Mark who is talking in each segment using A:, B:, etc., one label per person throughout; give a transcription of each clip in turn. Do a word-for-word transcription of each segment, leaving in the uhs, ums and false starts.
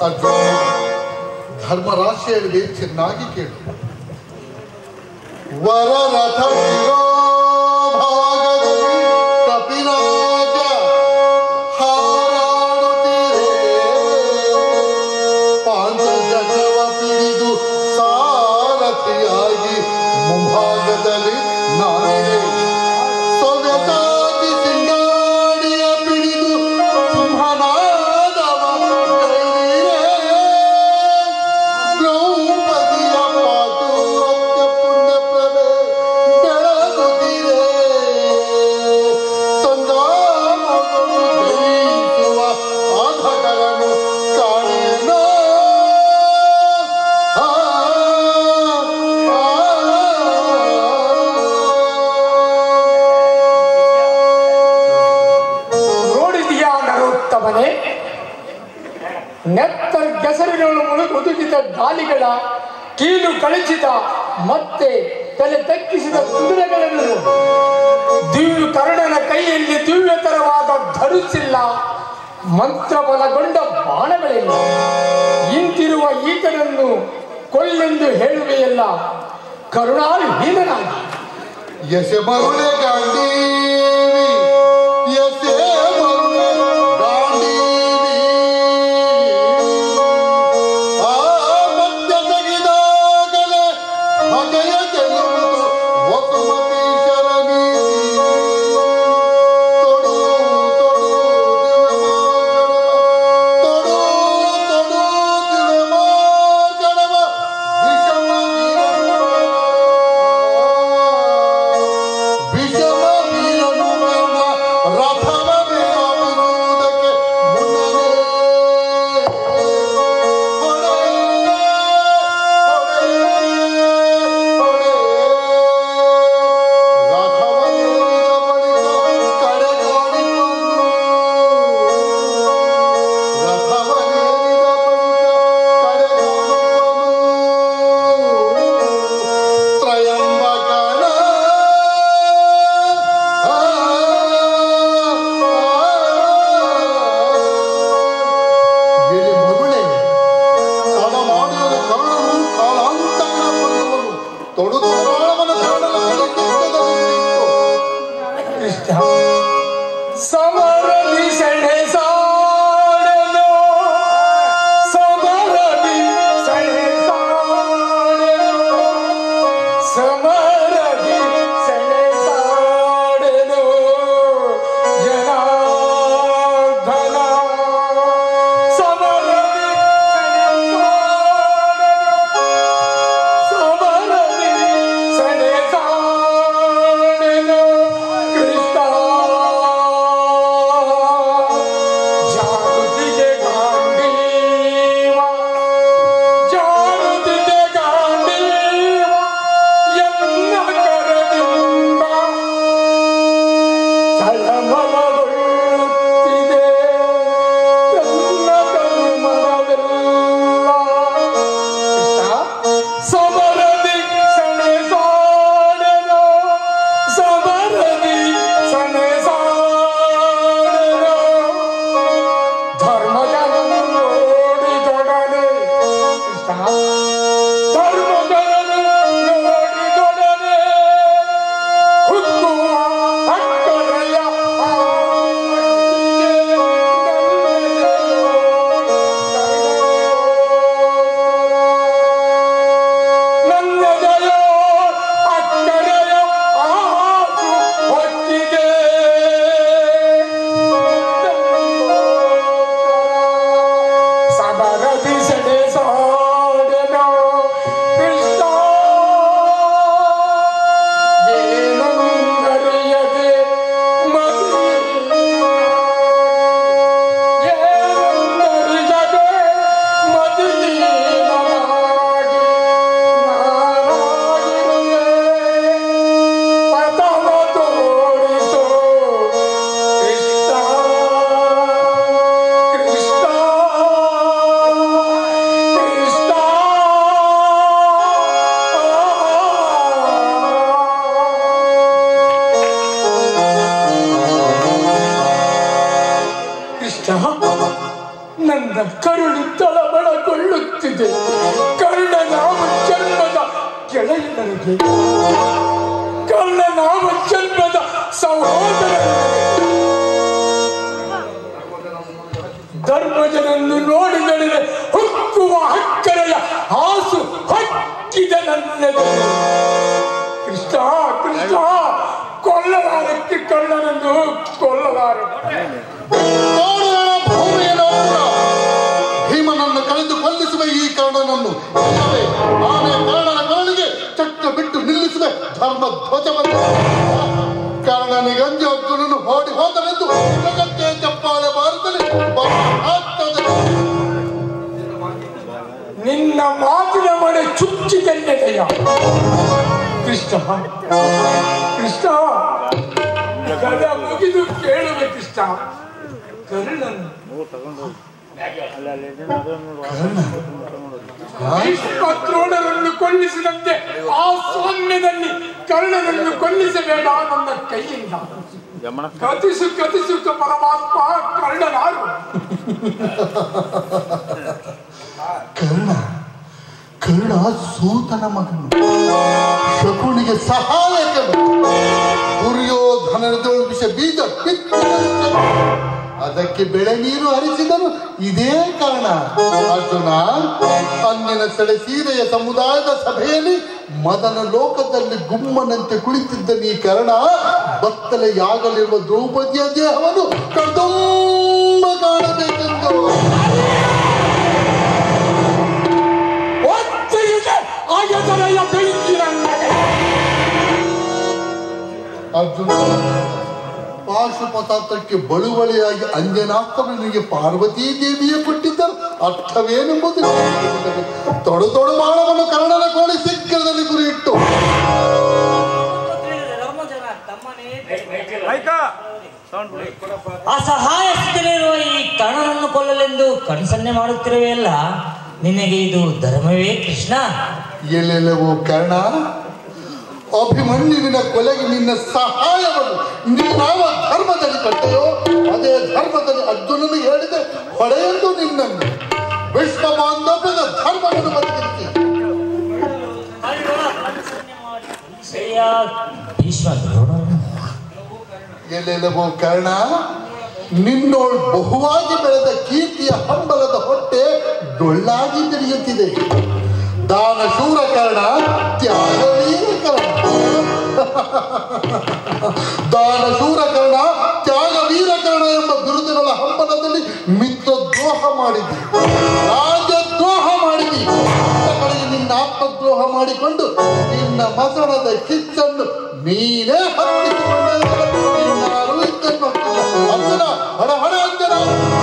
A: ಅರ್ಜುನ, ಧರ್ಮರಾಶಿಯಲ್ಲಿ ಚೆನ್ನಾಗಿ ಕೇಳು. ವರರಥ ಭಾಗದಲ್ಲಿ ಕಪಿರಾಜ ಹಾರಾಡುತ್ತೀರೇ, ಪಾಂಚಜಗವ ಪಿಡಿದು ಸಾರಥಿಯಾಗಿ ಮುಂಭಾಗದಲ್ಲಿ ನಾನಿದೆ. ಸೊಗಸಾಗಿ ಸಿಂಗಾಡಿಯ ಪಿಡಿದು ಸಿಂಹನಾದವ ಗೈರಿರೇ, ದ್ರೌಪದಿಯ ಪಾಟುರತ್ಯ ಪುಣ್ಯಪ್ರಭೆ ಬೆಳಗುತ್ತಿರೆ. ಸಂಧಾನಗಳು ಜಯಿಸುವ ಆಘಗಳನ್ನು ಕಾಣೇನೋ. ಆ
B: ನೋಡಿದೆಯಾ ನರೋತ್ತಮನೇ, ನೆತ್ತರ್ಗೆಸರಿನಳು ಮುಳುಗುದುಗಿದ ಗಾಲಿಗಳ ಕೀಲು ಕಳಚಿದ ಮತ್ತೆ ತಲೆ ತಗ್ಗಿಸಿದ ಕುದುರೆಗಳನ್ನು, ದಿವ್ಯ ಕರ್ಣನ ಕೈಯಲ್ಲಿ ದಿವ್ಯತರವಾದ ಧರಿಸಿಲ್ಲ, ಮಂತ್ರಬಲಗೊಂಡ ಬಾಣಗಳಿಲ್ಲ. ಇಂತಿರುವ ಈತನನ್ನು ಕೊಲ್ಲೆಂದು ಹೇಳುವೆಯಲ್ಲ ಕರುಣಾಹೀನನಾಗಿ.
A: ಯಸೆ ಮರುಳೆ ಗಾಂಡೀವಿ, ಯಸೆ ಮರುಳೆ ಗಾಂಡೀವಿ. ಆ ಮಧ್ಯ ತೆಗೆದಾಗಲೇ ಹಗೆಯ ತೆಗೆಯುವುದು ವಸುಮತಿ ಶರಣೀತಿ. ತೊಡು ತೊಡು ತೊಡು ತೊಡು ದಿನಮಾರ್ಗಣವ ವಿಷಮ ವಿಷಮ ವೀರನು ಬೇಡ ರಥವ ಬೇರುವುದಕ್ಕೆ ಮುನ್ನವೇ ಹೊಡೆ ಹೊಡೆ ಹೊಡೆ. ರಥವ ಏರಿದ ಬಳಿಕ ಕಡೆಗಾಡಿಕೊಂಡು, ರಥವ ಏರಿದ ಬಳಿಕ ಕಡೆಗಾಡಿಕೊಂಡು ತ್ರಯಂಬಕನ ಎಲೆ ಮಗುಳೆ ತಡ ಮಾಡಿದರೆ ಕರುಣನು ಕಾಲಾಂತಕನ ಪಡೆಯುವನು. ತೊಡು ತಾಳವನ ಕಾಣಲ ಕಲಿಕೆದ್ದದಲ್ಲಿತ್ತು.
B: ಕೃಷ್ಣ ಸಮರದಿ ಸೆಣಸಾಡೆನೋ, ಸಮರದಿ ಸೆಣಸಾಡೆನೋ, ಸಮರದಿ ಸೆಣಸಾಡೆನೋ ಜನಾರ್ದನ. ಸಮರದಿ ಸಮರದಿ ಸೆಣಸಾಡೆನೋ ಕೃಷ್ಣ. ಜಾಗೃತಿಗೆ ಗಾಂಡೀವ, ಜಾಗೃತಿಗೆ ಗಾಂಡೀವ ಎನ್ನ ಕರದಿಂದ ತಳಮಳಗೊಳ್ಳುತ್ತಿದೆ ತನ್ನ ತನುಮನವೆಲ್ಲ. ಕೃಷ್ಣ ಸಮರದಿ ಸೆಣಸಾಡೆನೋ, ಸಮರದಿ ಸೆಣಸಾಡೆನೋ ಧರ್ಮಜನನ್ನು ನೋಡಿದೊಡನೆ. ಕೃಷ್ಣ ಧರ್ಮಜನನ್ನು ನೋಡಿದೊಡನೆ ಹುಕ್ಕುವ ಅಕ್ಕರೆಯ ನನ್ನದೆಯೋ ಅಕ್ಕರೆಯ ಆಸು ಹೊತ್ತಿದೆ. ಸಮರದಿ ಸೆಣಸಾಡೆನೋ ಕೃಷ್ಣ. ಏನೊಂದರಿಯದೆ ಮತಿ, ಏನೊಂದರಿಯದೆ ಮತಿಹೀನನಾಗಿ ನಾನಾಗಿರುವೆ. ಪಥವ ತೋರಿಸೋ ಕೃಷ್ಣ, ಕೃಷ್ಣ ತಳಮಳಗೊಳ್ಳುತ್ತಿದೆ. ಕರ್ಣ ನಾವು ಜನ್ಮದ ಗೆಳೆಯನರಿಗೆ, ಕರ್ಣ ನಾವು ಜನ್ಮದ ಸಹೋದರ. ಧರ್ಮಜನನ್ನು ನೋಡಿದರೆ ಹುಕ್ಕುವ ಹಕ್ಕರೆಯ ಹಾಸು ಹಕ್ಕಿದ ನನ್ನೆದೆ. ಕೃಷ್ಣ ಕೃಷ್ಣ ಕೊಲ್ಲಲಾರಕ್ಕೆ ಕರ್ಣನನ್ನು ಕೊಲ್ಲಲಾರೆ.
A: ಭೀಮನನ್ನು ಕಳೆದು ಕೊಲ್ಲಿಸುವ ಈ ಕರ್ಣನನ್ನು ಆನೆ ಕರ್ಣನ ಕೊರಳಿಗೆ ಚಕ್ರ ಬಿಟ್ಟು ನಿಲ್ಲಿಸುವ ಧರ್ಮ ಧ್ವಜವನ್ನು. ಕರ್ಣನಿಗಂಜು ಅರ್ಜುನನು ಓಡಿ ಹೋದನೆಂದು ಜಗತ್ತೇ ಚಪ್ಪಾಳೆ ಬಾರದಲ್ಲಿ
B: ನಿನ್ನ ಮಾತಿನ ಮಳೆ ಚುಚ್ಚಿದೆಯ ಕೃಷ್ಣ. ಕೃಷ್ಣ ಕದ ಮುಗಿದು ಕೇಳುವೆ ಕೃಷ್ಣ. ಕರ್ಣನು ಭೀಷ್ಮದ್ರೋಣರನ್ನು ಕೊಲ್ಲಿಸಿದಂತೆ ಆ ಸಾಮ್ಯದಲ್ಲಿ ಕರ್ಣನನ್ನು ಕೊಲ್ಲಿಸಬೇಡ ನನ್ನ ಕೈಯಿಂದ. ಕತಿಸು ಕತಿಸು ಪರಮಾತ್ಮ ಕರ್ಣನಾರು.
A: ಕರ್ಣ ಕರ್ಣ ಸೂತನ ಮಗನು, ಶಕುನಿಗೆ ಸಹಾಯಕನು, ದುರ್ಯೋಧನದೊಳಗಿಸ ಬೀಜ ಬಿತ್ತನೆ, ಅದಕ್ಕೆ ಬೆಳೆ ನೀರು ಹರಿಸಿದನು ಇದೇ ಕಾರಣ. ಅರ್ಜುನ, ಅಂದಿನ ಸೆಳೆ ಸೀರೆಯ ಸಮುದಾಯದ ಸಭೆಯಲ್ಲಿ ಮದನ ಲೋಕದಲ್ಲಿ ಗುಮ್ಮನಂತೆ ಕುಳಿತಿದ್ದ ನೀ ಕರ್ಣ, ಬತ್ತಲೆಯಾಗಲಿರುವ ದ್ರೌಪದಿಯ ದೇಹವನ್ನು ಕಡ್ದೊಮ್ಮ ಕಾಣಬೇಕೆಂದು ಅರ್ಜುನ ಪಾಶುಪತಾತ್ರಕ್ಕೆ ಬಳುವಳಿಯಾಗಿ ಅಂಜನಾಸ್ತ್ರನಿಗೆ ಪಾರ್ವತೀ ದೇವಿಯೇ ಕೊಟ್ಟಿದ್ದರು. ಅರ್ಥವೇನೆಂಬುದು ತೊಡು ತೊಡು ಮಾಡವನ್ನು ಕರ್ಣನ ಕೋಳಿ ಸಿಕ್ಕರದಲ್ಲಿ ಗುರಿಯಿಟ್ಟು
C: ಅಸಹಾಯ ಸ್ಥಿತಿಯಲ್ಲಿರುವ ಈ ಕರ್ಣನನ್ನು ಕೊಲ್ಲಲೆಂದು ಕಣ್ಸನ್ನೆ ಮಾಡುತ್ತಿರುವೆಯಲ್ಲ, ನಿನಗೆ ಇದು ಧರ್ಮವೇ ಕೃಷ್ಣ?
A: ಎಲ್ಲೆಲ್ಲವೂ ಕರ್ಣ, ಅಭಿಮನ್ಯುವಿನ ಕೊಲೆಗೆ ನಿನ್ನ ಸಹಾಯವನ್ನು ನೀನಾವ ಧರ್ಮದಲ್ಲಿ ಕಟ್ಟೆಯೋ ಅದೇ ಧರ್ಮದಲ್ಲಿ ಅರ್ಜುನನು ಹೇಳಿದೆ ಹೊಡೆಯಲು ನಿನ್ನನ್ನು. ವಿಶ್ವ ಬಾಂಧವ್ಯದ ಧರ್ಮವನ್ನು ಬದುಕಿಸಿ ಎಲ್ಲೆಲ್ಲವೋ ಕರ್ಣ, ನಿನ್ನೋಳ್ ಬಹುವಾಗಿ ಬೆಳೆದ ಕೀರ್ತಿಯ ಹಂಬಲದ ಹೊಟ್ಟೆ ಡೊಳ್ಳಾಗಿ ತಿಳಿಯುತ್ತಿದೆ. ದಾನ ಶೂರ ಕರ್ಣ, ತ್ಯಾಗವೀರ ಕರ್ಣ, ದಾನ ಶೂರ ಕರ್ಣ, ತ್ಯಾಗವೀರ ಕರ್ಣ ಎಂಬ ಬಿರುದುಗಳ ಹಂಬಲದಲ್ಲಿ ಮಿತ್ರದ್ರೋಹ ಮಾಡಿದಿ, ರಾಜದ್ರೋಹ ಮಾಡಿದಿ. ಕಡೆಗೆ ನಿನ್ನ ಆತ್ಮದ್ರೋಹ ಮಾಡಿಕೊಂಡು ನಿನ್ನ ಮಸಣದ ಕಿಚ್ಚನ್ನು ನೀನೇ ಹತ್ತಿಸಿಕೊಂಡ ಅರ್ಜುನ, ಹಡ ಹಡ ಅಂಜನ.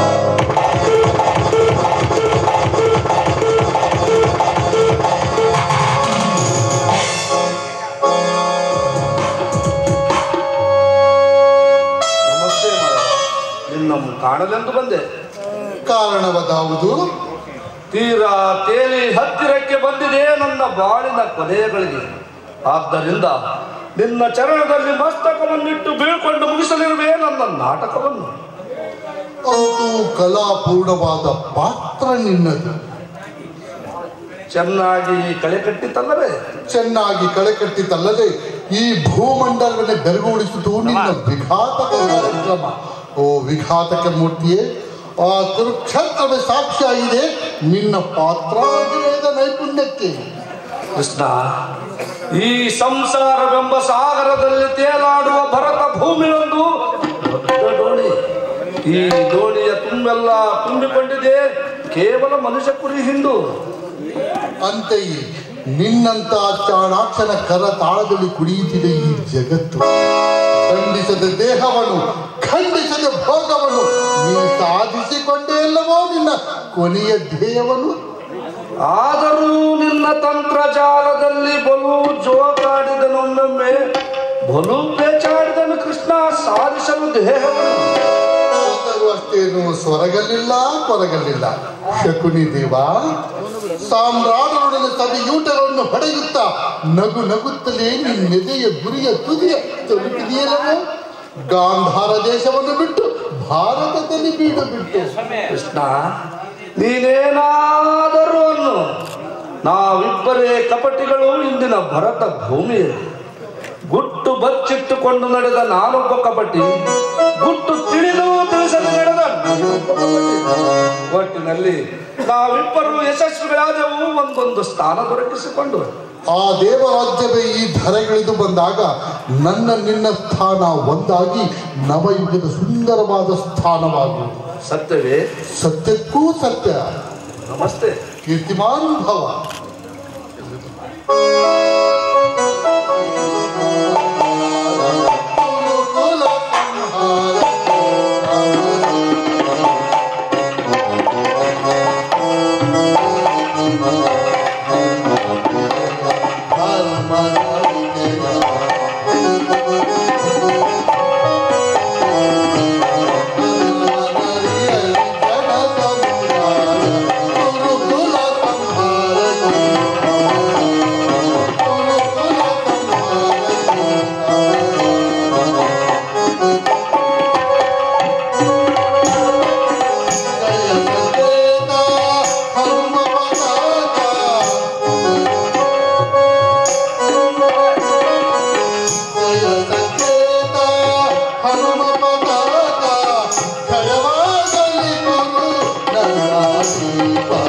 D: ಕಾಣಲೆಂದು ಬಂದೆ.
A: ಕಾರಣವದಾವುದು?
D: ತೀರಾ ತೇಲಿ ಹತ್ತಿರಕ್ಕೆ ಬಂದಿದೆ ನನ್ನ ಬಾಳಿನ ಕೊನೆಗಳಿಗೆ. ಆದ್ದರಿಂದ ನಿನ್ನ ಚರಣದಲ್ಲಿ ಮಸ್ತಕವನ್ನಿಟ್ಟು ಬೀಳ್ಕೊಂಡು ಮುಗಿಸಲಿರುವೆ ನನ್ನ ನಾಟಕವನ್ನು.
A: ಅಂತೂ ಕಲಾಪೂರ್ಣವಾದ ಪಾತ್ರ ನಿನ್ನದು.
D: ಚೆನ್ನಾಗಿ ಕಳೆ ಕಟ್ಟಿತಲ್ಲವೇ?
A: ಚೆನ್ನಾಗಿ ಕಳೆ ಕಟ್ಟಿತಲ್ಲದೆ ಈ ಭೂಮಂಡಲವನ್ನೇ ಬೆರಗುಗೊಳಿಸುವುದು ನಿನ್ನ ವಿಘಾತಕ ಕಾರ್ಯಕ್ರಮ. ಓ ವಿಘಾತಕ ಮೂರ್ತಿಯೇ, ಆ ಕುರುಕ್ಷೇತ್ರವೇ ಸಾಕ್ಷಿಯಾಗಿದೆ ನಿನ್ನ ಪಾತ್ರಾಭಿನಯದ ನೈಪುಣ್ಯಕ್ಕೆ.
D: ಕೃಷ್ಣ, ಈ ಸಂಸಾರವೆಂಬ ಸಾಗರದಲ್ಲಿ ತೇಲಾಡುವ ಭರತ ಭೂಮಿಯೊಂದು ದೊಡ್ಡ ದೋಣಿ. ಈ ದೋಣಿಯ ತುಂಬೆಲ್ಲ ತುಂಬಿಕೊಂಡಿದೆ ಕೇವಲ ಮನುಷ್ಯ ಕುರಿ ಹಿಂಡು.
A: ಅಂತೆಯೇ ನಿನ್ನಂತ ಚಾಣಾಕ್ಷನ ಕರ ತಾಳದಲ್ಲಿ ಕುಡಿಯುತ್ತಿದೆ ಈ ಜಗತ್ತು. ಖಂಡಿಸದ ದೇಹವನ್ನು, ಖಂಡಿಸದ ಭೋಗವನ್ನು ನೀ ಸಾಧಿಸಿಕೊಂಡೇ ಅಲ್ಲವೋ ನಿನ್ನ ಕೊನೆಯ ಧ್ಯೇಯವನ್ನು.
D: ಆದರೂ ನಿನ್ನ ತಂತ್ರಜಾಲದಲ್ಲಿ ಬಲು ಜೋಕಾಡಿದನೊಮ್ಮೊಮ್ಮೆ, ಬಲು ಬೇಚಾಡಿದನು ಕೃಷ್ಣ ಸಾಧಿಸಲು ದೇಹವನ್ನು.
A: ಅಷ್ಟೇನು ಸೊರಗಲಿಲ್ಲ ಕೊರಗಲಿಲ್ಲ. ಶಕುನಿ ದೇವ, ಸಾಮ್ರಾಟರೊಡನೆ ಸವಿಯೂಟಗಳನ್ನು ಹೊಡೆಯುತ್ತಾ ನಗು ನಗುತ್ತಲೇ ನಿನ್ನೆದೆಯ ಗುರಿಯ ತುದಿಯ ತಲುಪಿದೆಯಲ್ಲವೋ. ಗಾಂಧಾರ ದೇಶವನ್ನು ಬಿಟ್ಟು ಭಾರತದಲ್ಲಿ ಬೀಡು ಬಿಟ್ಟು
D: ಕೃಷ್ಣ, ನೀನೇನಾದರೂ ಅನ್ನು, ನಾವಿಬ್ಬರೇ ಕಪಟಿಗಳು ಇಂದಿನ ಭರತ ಭೂಮಿಯಲ್ಲಿ. ಗುಟ್ಟು ಬಚ್ಚಿಟ್ಟುಕೊಂಡು ನಡೆದ ನಾನೊಬ್ಬ ಕಪಟಿ, ಗುಟ್ಟು ತಿಳಿದು ತಿಳಿಸಲು ನಡೆದ ಒಟ್ಟಿನಲ್ಲಿ ನಾವಿಬ್ಬರು ಯಶಸ್ವಿಗಳಾದೆವು, ಒಂದೊಂದು ಸ್ಥಾನ ದೊರಕಿಸಿಕೊಂಡು.
A: ಆ ದೇವರಾಜ್ಯವೇ ಈ ಧರೆಗಿಳಿದು ಬಂದಾಗ ನನ್ನ ನಿನ್ನ ಸ್ಥಾನ ಒಂದಾಗಿ ನವಯುಗದ ಸುಂದರವಾದ ಸ್ಥಾನವಾಗುವುದು.
D: ಸತ್ಯವೇ?
A: ಸತ್ಯಕ್ಕೂ ಸತ್ಯ.
D: ನಮಸ್ತೆ.
A: ಕೀರ್ತಿಮಾನ್ ಭವ. Bye.